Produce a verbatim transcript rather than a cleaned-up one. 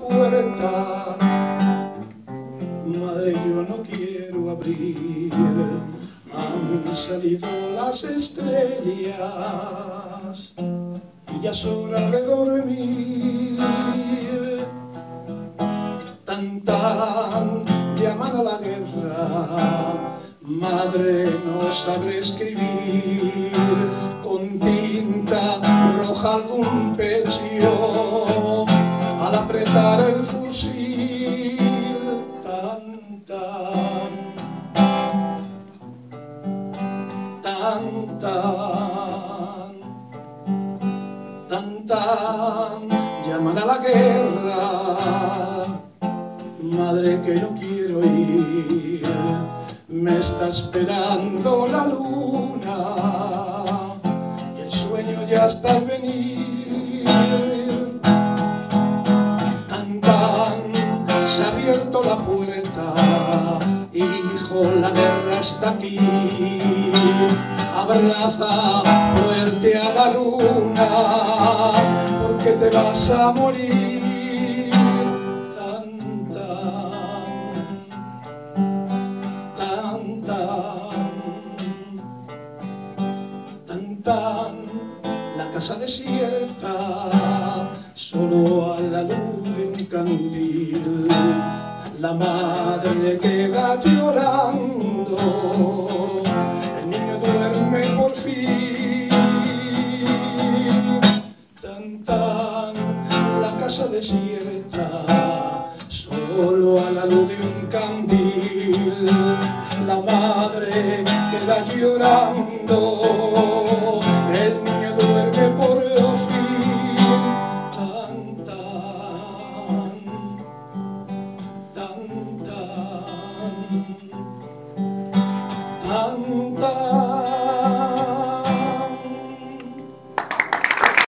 puerta. Madre, yo no quiero abrir, han salido las estrellas y ya es hora de dormir. Tan tan, llaman a la guerra. Madre, no sabré escribir con tinta roja algún pecho al apretar el fusil. Tan tan, tan tan, tan tan, llaman a la guerra. Madre, que no quiero ir, me está esperando la luna y el sueño ya está al venir. Tan tan, se ha abierto la puerta, hijo, la guerra está aquí. Abraza fuerte a la luna, porque te vas a morir. Tan tan, la casa desierta, solo a la luz de un candil. La madre queda llorando, el niño duerme por fin. Tan tan, la casa desierta, solo a la luz de un candil. La madre queda llorando,